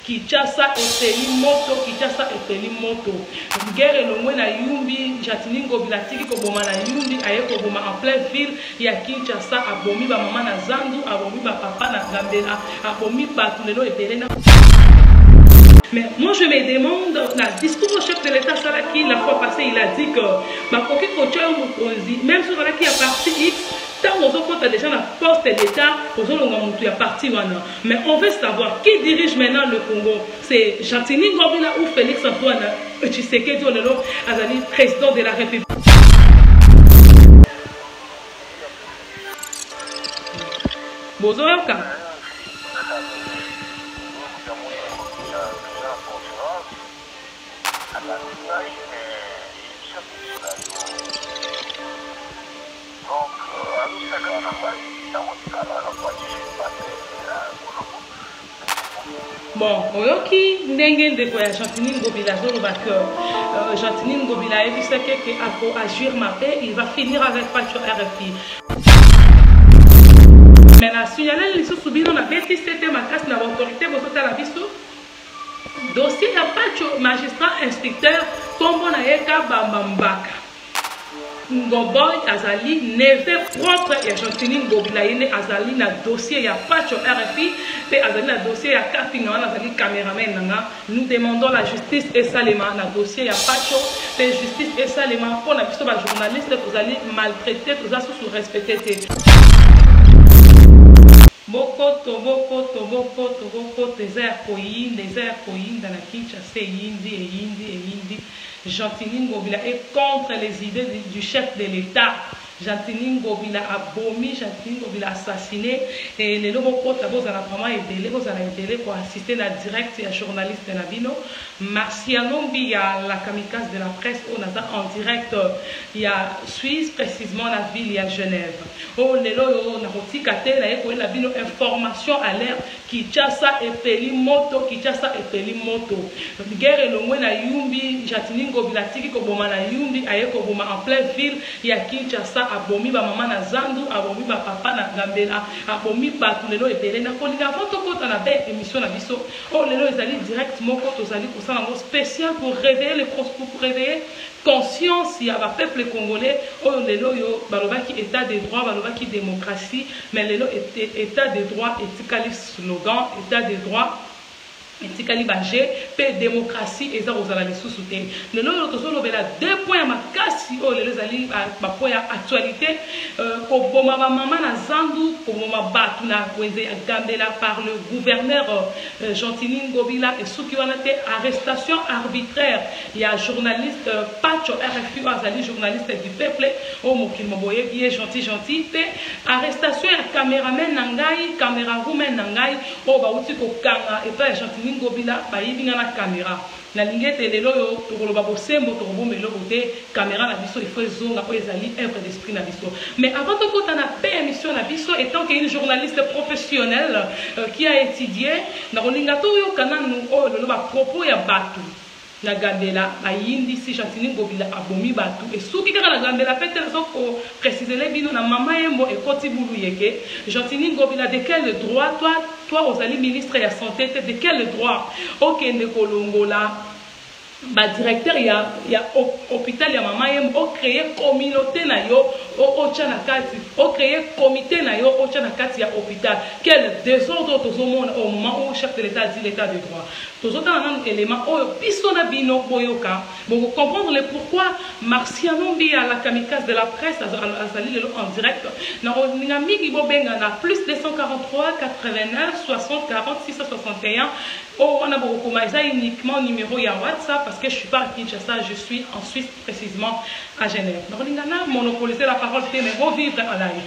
Kinshasa epeli moto, Kinshasa epeli moto. Guerre elongwe na Yumbi, Jatini Ngobila tiki koboma na Yumbi, aye koboma en pleine ville ya Kinshasa, abomi ba maman na Zandu, abomi ba papa na Gambela, abomi ba tout lelo ebele na. Mais moi je me demande, la discours au chef de l'État Salaki la fois passée, il a dit que même sur qui a parti X, tant on a déjà la poste d'État, il y a parti. Mais on veut savoir qui dirige maintenant le Congo. C'est Jatini Ngobila ou Félix Antoine Tshisekedi Olelo, Azali, président de la République. Bozoyoka. Bon, oyoki ndenge ndeko ya Jatini Ngobila zoloba que Jatini Ngobila ebi seke ke ako agir mabe, il va finir avec Pacho RFI. Mais la signalé les sous-subino na beti c'était ma casse na autorité bosota la biso. Dossier ya Pacho magistrat inspecteur tombo na yeka bambambaka. Ngoboy Azali neve propre ya Jatini Ngobila yene Azali na dossier ya Pacho RFI pe Azali na dossier ya Kapinga wana Azali caméraman nanga. Nous demandons la justice et salema na dossier ya Pacho pe justice et salema pour na biso ba journaliste vous allez maltraiter vous allez sous respecter Bokoto désert Koyin dans la Kinshasa Yindi Jatini Ngobila est contre les idées du chef de l'État. Jatini Ngobila a bomi, Jatini Ngobila assassiné et les lobos à la vraiment aidé pour assister la direct et journaliste de la Bino. Marciano il y a la kamikaze de la presse on a en direct il y a Suisse précisément la ville il y a Genève. Oh les lobos na rotikate na eko la Bino information à l'air Kinshasa epeli moto. Guerre elongwe na Yumbi, Jatini Ngobila tiki koboma na Yumbi, aye koboma en pleine ville il y a Kinshasa. Abomi ba maman na Zandu, abomi ba papa na Gambela, abomi ba tout lelo ebele na kolinga avant to kota na belle émission na biso. Oh lelo ezali direct moko tozali ko sala ngo spécial pour réveiller pour réveiller conscience ya ba peuple congolais. Oh lelo yo balobaki état de droit, balobaki démocratie, mais lelo état de droit etikali slogan état de droit etikali baje pe démocratie eza kozala lisusu te. Lelo tozolobela deux points makasi oyo lelo ezali bapoint ya actualité koboma bamama na Zandu, koboma bato na wenze ya Gambela par le gouverneur Jatini Ngobila et soki wana te arrestation arbitraire ya journaliste Pacho RFI azali journaliste du peuple o mokili moboye bien gentil pe arrestation ya caméraman na ngai camérawoman na ngai o bauti kokanga et pas Jatini Ngobila bayibinga na caméra na lingete lelo yo tokoloba bosembo tokobomelo bote caméra na biso il faut zonga po ezali œuvre d'esprit na biso. Mais avant de kota na pe émission na biso étant qu'une journaliste professionnelle qui a étudié na kolinga to yo kananu o lelo ba propos ya batu na Gambela ayindi si Jatini Ngobila abomi batu et soki kaka na Gambela peut être ko préciser les bino na mama yembo et koti bulu yeke Jatini Ngobila de quel droit toi aux alliés ministre de la santé de quel droit okende kolongola ba directeur ya hôpital ya mama yembo o créer communauté na yo o chanakati o créer comité na yo o chanakati ya hôpital quel désordre tozomona au moment où chef de l'État dit l'état de droit tozotana un élément oyo biso na bino boyoka bon comprendre le pourquoi Marciano Mbia la kamikaze de la presse azali lelo en direct na ninga mingi bobenga na plus 243 89 60 40 661 oh on a beaucoup mais ça uniquement numéro ya WhatsApp parce que je suis pas à Kinshasa je suis en Suisse précisément à Genève donc ninga na monopoliser la parole mais revivre en live.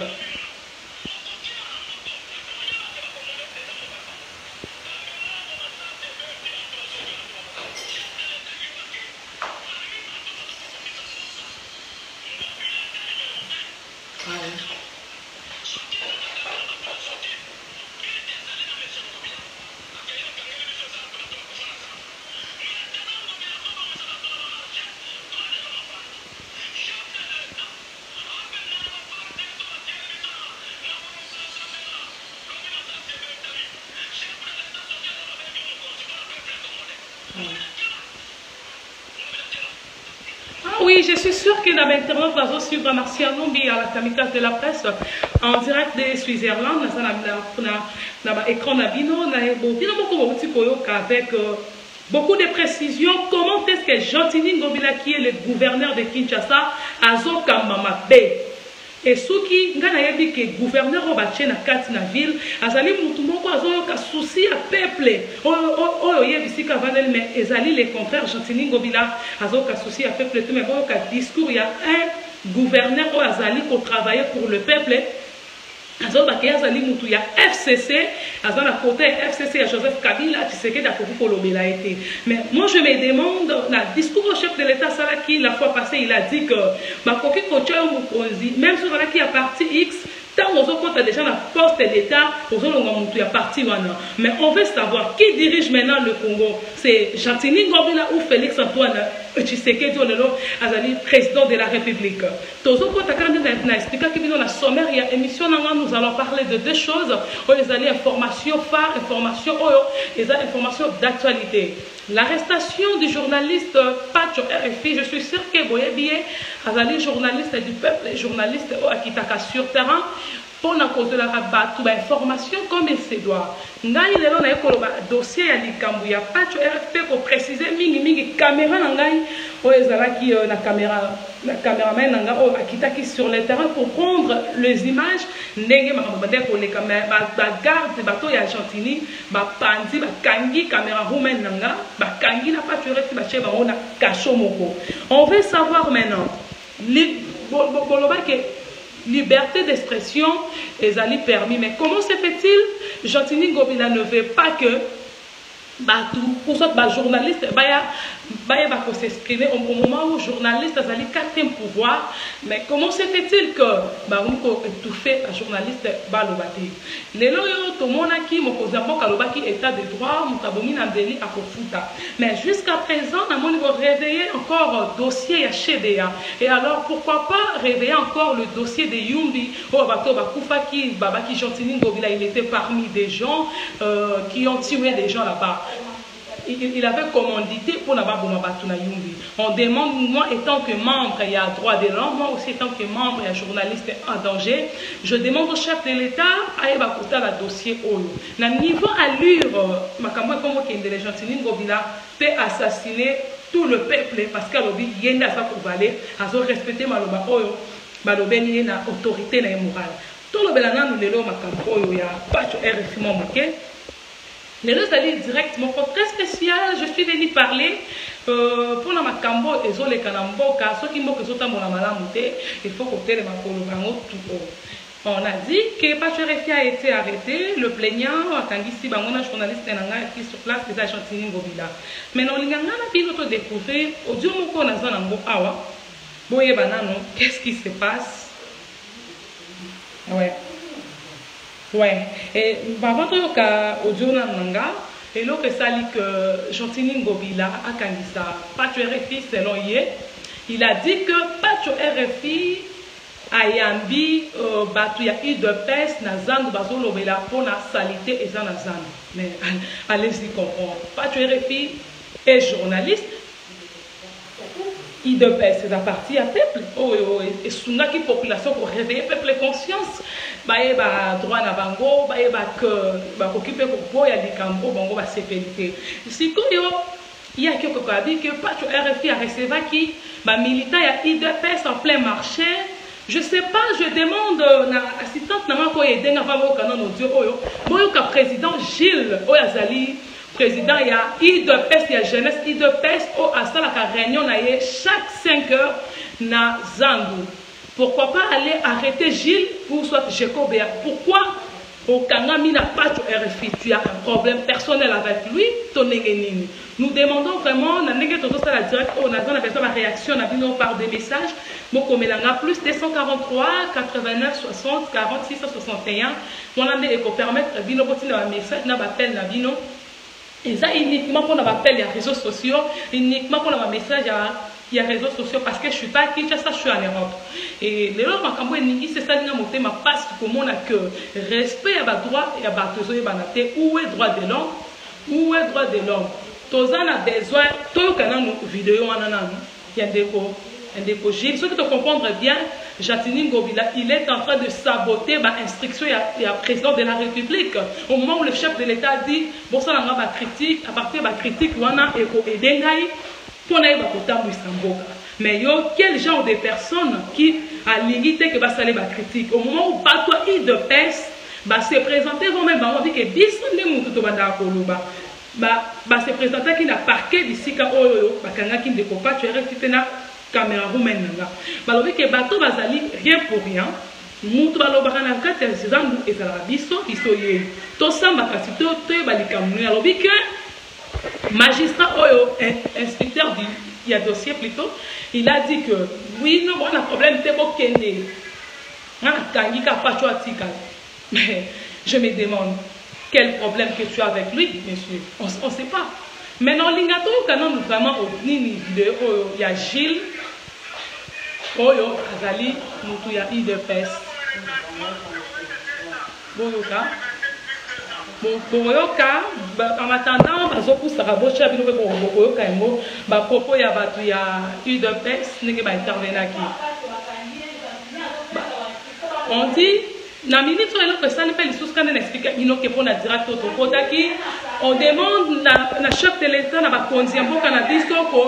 Ah oui, je suis sûre que dans l'internet, vous allez suivre Marcia Nombi à la kamikaze de la presse en direct de Switzerland. Dans l'écran Nabino, avec beaucoup de précisions. Comment est-ce que Jean-Tini Ngobila, qui est le gouverneur de Kinshasa, a Mama B? Et ce qui a dit que le gouverneur de la ville a souci à peuple. Mais le contraire, Jean-Tini Ngobila a souci à peuple. Mais bon, discours, il y a un gouverneur qui a travaillé pour le peuple. Il y a FCC, côté FCC, Joseph Kabila, tu sais que mais moi je me demande, dans le discours au chef de l'État, qui la fois passée, il a dit que même sur qui a parti X, tant on a déjà la poste d'État, on a parti. Mais on veut savoir qui dirige maintenant le Congo. C'est Jean-Tini Ngobila ou Félix Antoine Tshisekedi, président de la République. Nous allons parler de deux choses. Les informations phares, informations d'actualité. L'arrestation du journaliste Pacho RFI, je suis sûr que vous êtes journaliste du peuple, journaliste qui est sur terrain. Pour la cause de la rabat, information comme il se doit. Ngai lelo na ekoloba dossier ya likambu ya Pacho RFP pour préciser mingi caméra ngai o ezalaki na caméraman nanga o akitaki sur le terrain pour prendre les images ndenge makabade ko les caméras ba garde bato ya Jean-Tini ba pandi ba kangi caméra woman nanga ba kangi na Pacho RFP ba cheba ona kasho moko. On veut savoir maintenant liberté d'expression est allée permis. Mais comment se fait-il? Jean-Tini Ngobila ne veut pas que pour ça, journaliste, s'exprimer au moment où journaliste a le quatrième pouvoir. Mais comment se fait-il que on étouffé un journaliste balobati? Les loyaux, tout le monde a qui état de droit, à Kofuta. Mais jusqu'à présent, on a réveillé encore le dossier à CDA. Et alors, pourquoi pas réveiller encore le dossier de Yumbi, qui Jean-Tini Ngobila, il était parmi des gens qui ont tué des gens là-bas. Il avait commandité pour Yumbi. On demande, moi étant que membre, il y a droit de l'homme, moi aussi étant que membre, il y a journaliste en danger, je demande au chef de l'État à écouter le dossier Oyo. Na niveau allure, Jean-Tini Ngobila peut assassiner tout le peuple parce qu'elle a yenda sa pour valer, à respecter Maloba Oyo, Malobeni na autorité na morale. Tout le belana nous le makambo Oyo ya Pacho RFI moké. Les deux alliés directement, très spécial, je suis venu parler pour la Makambo et les Kanamboka, ceux qui m'ont que il faut côté de on a dit que Pacho RFI a été arrêté, le plaignant, Kangisi Bangona, journaliste qui sur place, les Jean-Tini Ngobila. Mais non, il y a un découvrir, au Dieu Moko Nazanango Awa, Boye Banano, qu'est-ce qui se passe? Ouais. Ouais, et avant de audio nanga, et l'autre ça dit que Jean-Tini Ngobila a Kangisa, Pacho RFI selon hier, il a dit que Pacho RFI a yambi batu ya UDPS na zandu bazolo bela pour la salité et na zandu. Mais allez-y comprendre. Pacho RFI est journaliste. UDPS c'est la partie à peuple. Et sunga qui population pour réveiller peuple conscience. Baeba droit na bango, baeba que occuper pour boya di cambo bango ba sécurité. Si il y a quelque chose à dire que Pacho RFI a recevé qui militant ya UDPS en plein marché. Je sais pas, je demande à l'assistante Namako aider à voir le canon audio. Moi, le président Gilles Oyazali, président, il y a IDPS, il y a jeunesse IDPS, à ça la réunion chaque 5 heures na Zandu. Pourquoi pas aller arrêter Gilles pour soit Jekobea? Pourquoi au Kangami n'a pas de RFI? Tu as un problème personnel avec lui, ton négenini. Nous demandons vraiment, on a besoin de réaction, on a par des messages. Plus 243 89 60 46 61. On a des permettre un message, on appel Nabino. Et ça uniquement pour appel les réseaux sociaux, uniquement pour un message il y a réseaux sociaux parce que je ne suis pas à Kinshasa, je suis en Europe. Et les gens qui c'est ça, je passe comment on a que respect à droit et à où est droit de l'homme? Où est droit de l'homme? toza na besoin toyokana vidéo wana nanu ya ndeko Gilles. Ceux qui te comprendre bien, Jatini Ngobila, il est en train de saboter l'instruction du président de la République. Au moment où le chef de l'État dit, bon, ça n'a pas critique, à partir de la critique, on a aidé pour n'aller pas mais yo, quel genre de personnes qui a limité que va saler la critique? Au moment où pas toi, il de pèse, bah se présenter vous-même, bah on dit que bis ne moutou to banda koloba. Bah se présenter qui n'a parquet d'ici ka oyo, bah kanga qui ne décope pas, tu es resté na caméra roumaine là. Bah on dit que bateau bazali rien pour rien. Moutou balobaka na kati ya zandu ezala biso ye. To samba kasi to balikamu ya lobi que magistrat oyo inspecteur il y a dossier plutôt, il a dit que oui, nous on a un problème de Bokende. Mais je me demande quel problème que tu as avec lui, monsieur. On ne sait pas. Maintenant, l'ingato quand même vraiment au nini de il y a Gilles, Oyo, Azali, Moutou ya IDPS. Boyoka. Boyoka, en attendant, propos ya batu ya UDPS n'est pas intervenir qui. On dit, na minute où elle ça ne peut les sous quand elle explique ino que pour la direct auto qui on demande la chef de l'État na ba konzi mbo cannabis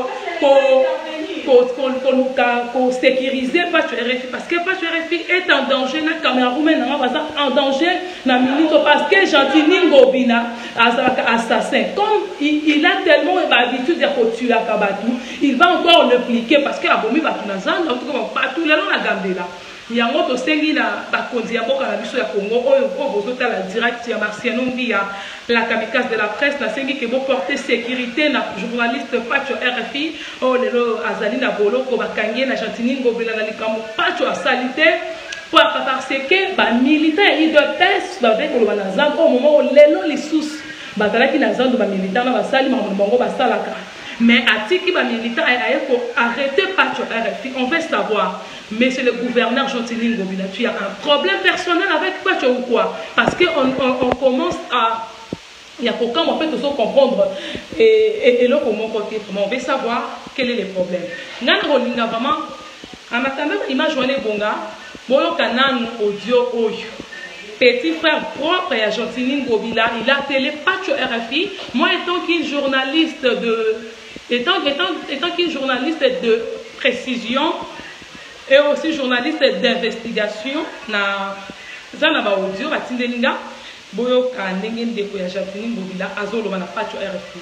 pour sécuriser pas RFI parce que pas RFI est en danger na caméra roumaine en danger na minute parce que Jatini Ngobila assassin comme il a tellement l'habitude de tuer à Kabatou il va encore le pliquer parce que abomi batu na zanda pas tout le long la gambela yango to sengi na bakonzi ya mboka na biso ya Congo oyo ko bozota la direct ya Marciano Mbia la kamikaze de la presse na sengi ke bo porter sécurité na journaliste Pacho RFI o lelo azali na boloko bakangie na Jatini Ngobila na likambo Pacho a salité parce que ba militaire IDPS ba veko lo na zamba au moment où lelo lisusu bazalaki na zamba ba militaire na basali bango basalaka mais atiki ba militaire ayeko arrêter Pacho RFI on veut savoir. Mais c'est le gouverneur Jatini Ngobila. Tu as un problème personnel avec quoi tu ou quoi? Parce qu'on commence à... Il y a qu'aucun on peut toujours comprendre. Et là, pour mon côté, on veut savoir quel est le problème. Nous avons vraiment... En attendant, l'image journée bonga, bon canal audio oyo. Petit frère propre à Jatini Ngobila, il a télé Pacho RFI. Moi, étant qu'une journaliste de... Étant qu'une journaliste de précision, et aussi journaliste d'investigation na zana audio batindelinga boyo ka ndenge ndeko ya Jatini Ngobila azolo na Pacho RFI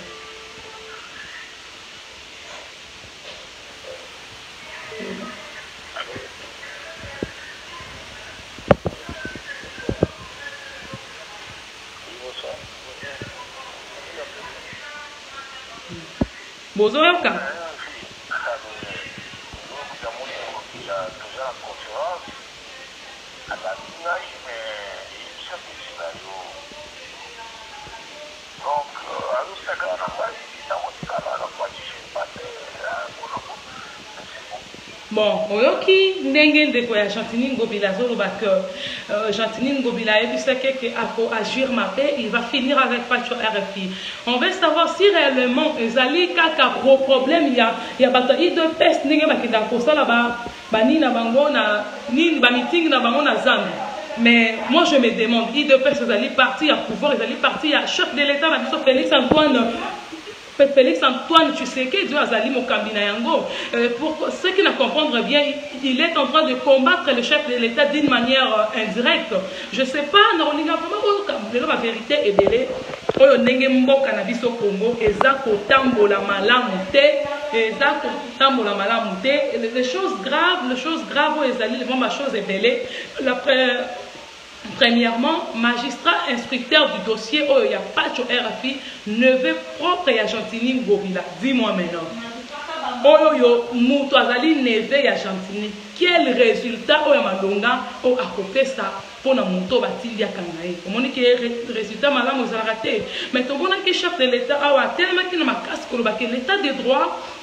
bozo yoka bon, oyoki ndenge ndeko ya Jatini Ngobila zoloba que Jatini Ngobila et puis que faut agir ma paix, il va finir avec Pacho RFI. On veut savoir si réellement ezali kaka problème il y a bataille de peste ndenge bakenda ko sala ba ni na bango na ni ba meeting na bango na Zambie. Mais moi je me demande, IDPS ezali parti à pouvoir, ezali parti à chef de l'État na biso Félix Antoine, tu sais que Dieu a zali mokambina yango. Pour ceux qui ne comprennent bien, il est en train de combattre le chef de l'État d'une manière indirecte. Je ne sais pas, non, on a la vérité est belée. Oyo ndenge mboka na biso Congo ezako tambola malamu te, ezako tambola malamu te. Les choses graves, ezali vraiment ma chose est belée. Premièrement, magistrat instructeur du dossier oh, il y a Pacho RFI, neveu propre à Jatini Ngobila. Dis-moi maintenant. Oh yo, Moutou Azali neveu à Jatini. Quel résultat oh malonga oh à côté ça pour na Moutou Batili à Kangaï. Comment est que résultat malama vous a raté. Mais ton bon chef de l'État a tellement qu'il n'a pas casse que l'État de droit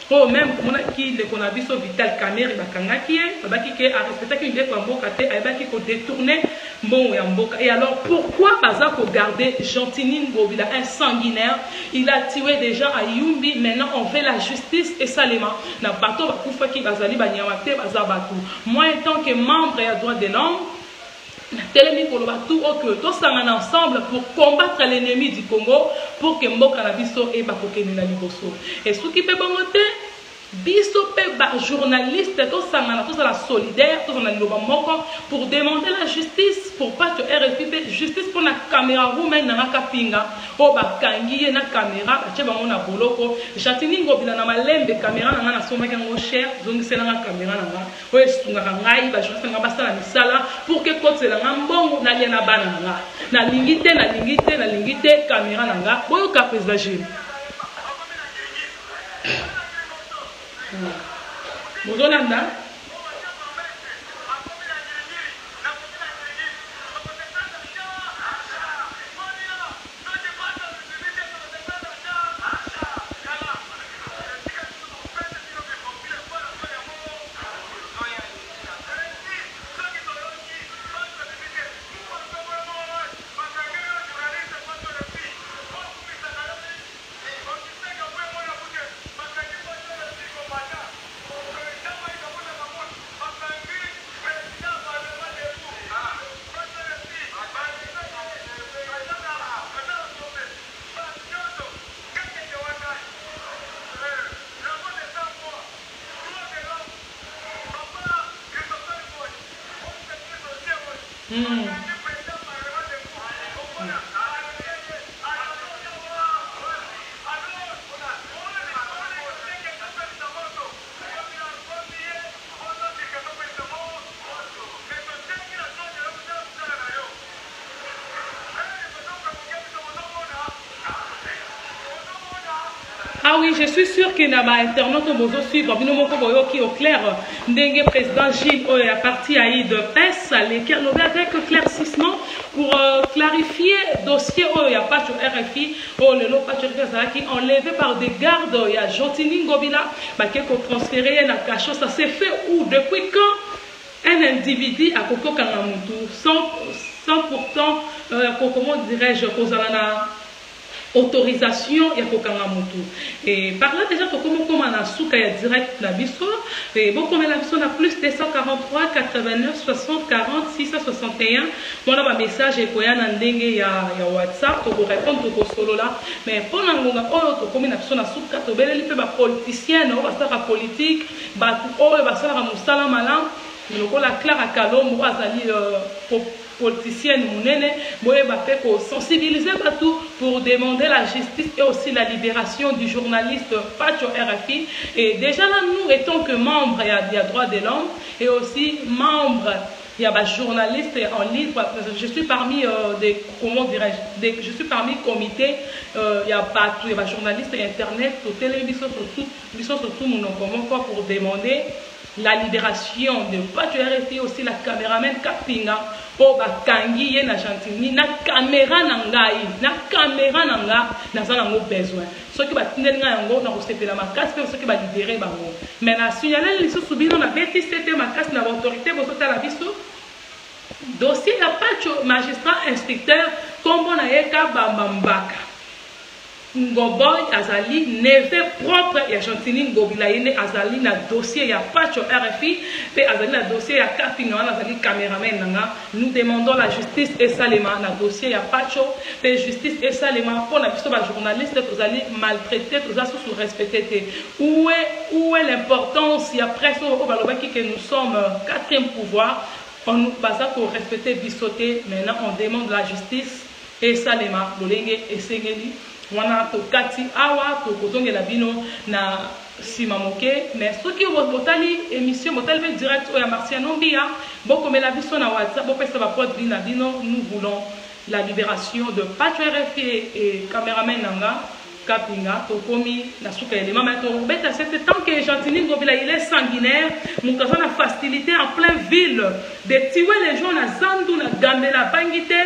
oh même qui le konabiso Vital Kamerhe bakangaki babaki ke a respecter que ndeko mboka te ayebaki ko détourner mbongo ya mboka. Et alors pourquoi baza ko garder Gentilini Ngobila, un sanguinaire? Il a tué des gens à Yumbi. Maintenant on fait la justice et Salema na bato bakufa ki bazali banyama te baza bato. Moi en tant que membre ya droit de l'homme Telemi pour le bateau, que tous ensemble pour combattre l'ennemi du Congo, pour que Mboka na biso et Bakokeni na liboso. Et ce qui peut bongote, biso pe ba journaliste, tous la solidaire, tous en loba moko pour demander la justice, pour pas que RFI justice pour la caméra roumaine na kapinga, o ba kangi na caméra, ba cheba mona boloko, Gentilini Ngobila na malembe caméra na soma kango cher, donc c'est na caméra na nga, o esunga ngai ba journaliste nga basala misala pour que côté la mbongo na liena bana nga, na lingite caméra na nga, boyo ka président. Mozolanda Ah oui, je suis sûr qu'il y a un internaute qui est au clair. Ndenge président Gilles est parti à de PES, lesquels avec éclaircissement pour clarifier le dossier. Il n'y a pas sur RFI, qui est enlevé par des gardes. Il y a Gentilini Ngobila qui est transféré à la cachot. Ça s'est fait où? Depuis quand un individu a Koko Kangamutu sans pourtant, comment dirais-je, autorisation ya kokanga mutu. Et par là déjà comme na souka ya direct na biso et bon comme la biso na plus 243 89 60 40 661 mon ba message e koya na ndenge ya WhatsApp to répondre to solo là mais pour na ngonga oyo to comme na biso na souka to beleli pe ba politicien no ba sala politique ba oyo ba sala musala malam lokola Clara Kalombo azali politicienne mounene boye bape ko sensibiliser batou pour demander la justice et aussi la libération du journaliste Pacho RFI. Et déjà là nous étant que membres il y a droit de l'homme et aussi membres il y a des journalistes en ligne. Je suis parmi des, comment dirais-je, je suis parmi comité, il y a pas il y a des journalistes internet, sur télévision, sur tout mon comment pour demander la libération de Pacho RFI, aussi la caméraman Kapinga, pour bakangi ye na Gentilini na caméra nangai, na caméra nanga na za nango besoin. Ceux qui va tenir yango na kosepela makasi pe ceux qui va libérer bango. Mais na signaler les sous bino na beti c'était makasi na autorité bosota la biso. Dossier ya Pacho magistrat inspecteur kombo na yeka bambambaka. Ngoboy azali neve propre ya Gentilini Ngobila yene azali na dossier ya Pacho RFI pe azali na dossier ya Kapinga wana azali caméraman nanga. Nous demandons la justice et salema na dossier ya Pacho pe justice et salema pour na biso ba journaliste tozali maltraité toza sous respecté. Où est l'importance ya presque au balobaki que nous sommes quatrième pouvoir on nous base pour respecter bisoté. Maintenant on demande la justice et salema lolenge et sengeli wana to kati awa to kozongela bino na sima moke. Mais ceux qui ont botali émission botali direct o ya Marciano Mbia bokomela biso na WhatsApp bopesa ba pote bina bino. Nous voulons la libération de Pacho RFI et caméraman nanga Kapinga to komi na suka elema mais to beta c'est tant que Gentilini Ngobila il est sanguinaire mon kaza na facilité en pleine ville de tuer les gens na Zandu na Gambela Bangite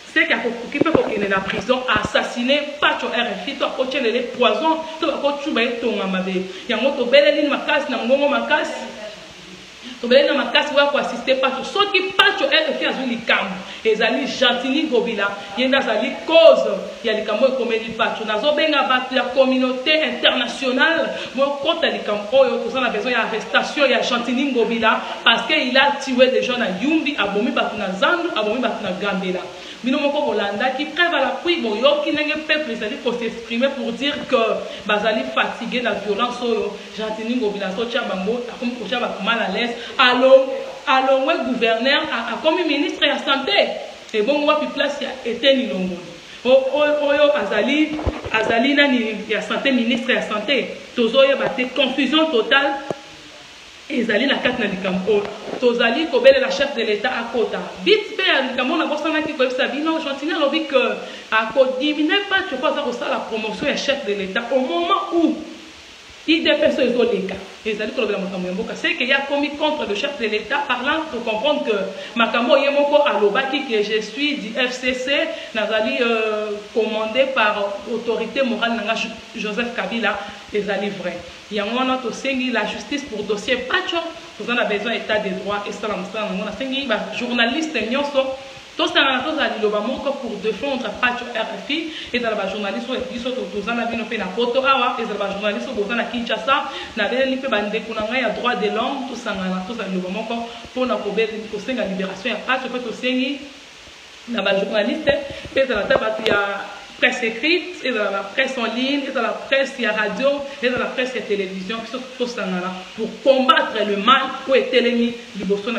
c'est qui peut qu'il la prison assassiner pacho RFI to ko les poison to ko tuba etonga mabe yango to beleli makasi na ngongo makasi to beleli na makasi wa ko assister pacho so ki pacho RFI azuli kambo ezali Gentini Ngobila yenda zali cause ya likambo ekomeli pacho nazo benga batu ya communauté internationale mo kota likambo oyo to sana besoin ya arrestation ya Gentini Ngobila parce que il a tué des gens na Yumbi abomi batu na Zandu abomi batu na Gambela. Minomoko Bolanda qui prêve à l'appui, bon, qui n'est peuple, c'est-à-dire pour s'exprimer pour dire que Bazali fatigué de la violence, Gentini Ngobila, Bango, comme mal à l'aise, allons, ouais, gouverneur, a comme ministre de la santé, et bon, on va plus place, il y a été ni longo. Oyo Azali nani ya santé, ministre de la santé, tozo ya bate confusion totale. Ezali la carte na likambo tozali kobele la chef de l'état à kota vite fait likambo na bosana ki ko sabino Gentini alobi que a ko diminuer pas tu crois ça la promotion ya chef de l'état au moment où il dépêche les oleka ezali ko lobela makambo mboka c'est qu'il y a commis contre le chef de l'état parlant pour comprendre que makambo yemoko alobaki que je suis du FCC nazali commandé par autorité morale nanga Joseph Kabila ezali vrai yango wana tosengi la justice pour dossier pacho nous en a besoin état de droit et ça on a sengi ba journaliste nyonso tous na tozali loba moko pour défendre pacho RFI et dans la journaliste biso tous en a bino pe na poto awa et dans la journaliste boza na Kinshasa na beli pe bande kuna ngai ya droit de l'homme tous sangana tozali loba moko pour na kobeli kosenga libération ya pacho pe tosengi na ba journaliste pe dans la tabatu ya presse écrite, et dans la presse en ligne, et dans la presse et la radio, et dans la presse et la télévision, pour combattre le mal, pour être l'ennemi du Boston,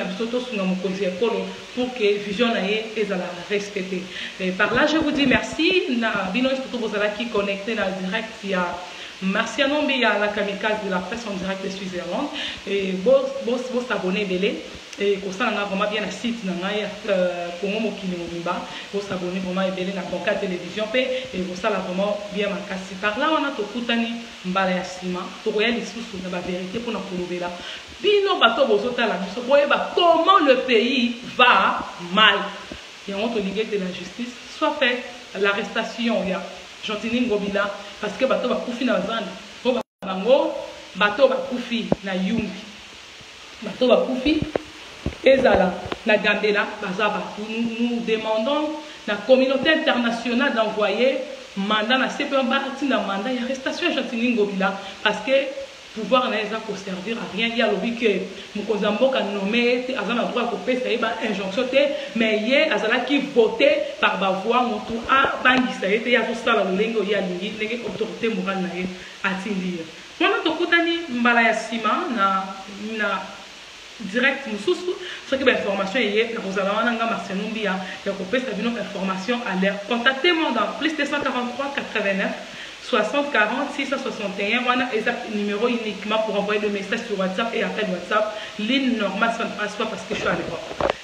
pour que la vision soit respectée. Par là, je vous dis merci. Vous qui connecté dans le direct. Merci à Nombi, à la kamikaze de la presse en direct de Suisse-Irlande. Et vous abonnez, belé. Et comme ça, on a vraiment bien un site pour moi qui nous bat. Vous abonnez vraiment et belé na Bonka télévision et vous ça là vraiment bien ma casse. Par là, on a tout coutani mbala ya sima. Pour réaliser sous la vérité pour nous prouver là. Bino bato bozota la biso. Comment le pays va mal. Et on te ligue de la justice soit fait l'arrestation ya Gentini Ngobila parce que bato ba kufi na Zandu. Bango bato ba kufi na Yumbi. Bato ba kufi ezala na Gambela bazaba. Nous demandons la communauté internationale d'envoyer mandat na CPO na mandat d'arrestation Gentini Ngobila parce que pouvoir n'a pas servir à rien. Il y a le que Mukozambo a nommé azana droit à couper ça ba injonction mais hier azala qui voté par ba voix motu a bangisa été ya tout ça la lengo ya lingi lenge autorité morale na atindi. Wana tokutani mbala ya sima na direct mususu ce qui est information hier na kozala wana nga Marcelumbi ya couper ça bino information à l'air. Contactez-moi dans plus 243 89 60 40 661 voilà exact numéro uniquement pour envoyer le message sur WhatsApp et appel WhatsApp ligne normale ça ne passe pas parce que je suis à l'époque.